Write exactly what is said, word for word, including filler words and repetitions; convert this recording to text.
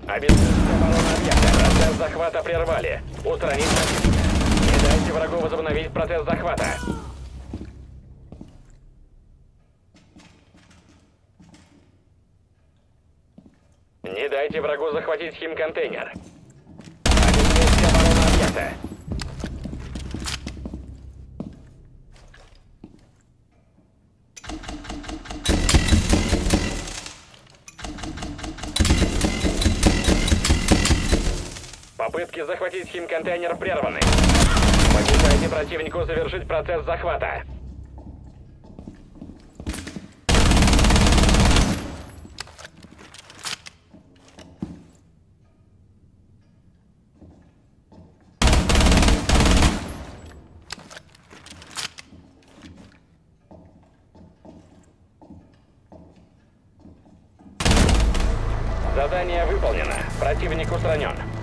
Обеспечьте оборону объекта. Процесс захвата прервали. Устранить противника. Не дайте врагу возобновить процесс захвата. Не дайте врагу захватить химконтейнер. Обеспечьте оборону объекта. Попытки захватить химконтейнер прерваны. Помешайте противнику завершить процесс захвата. Задание выполнено. Противник устранен.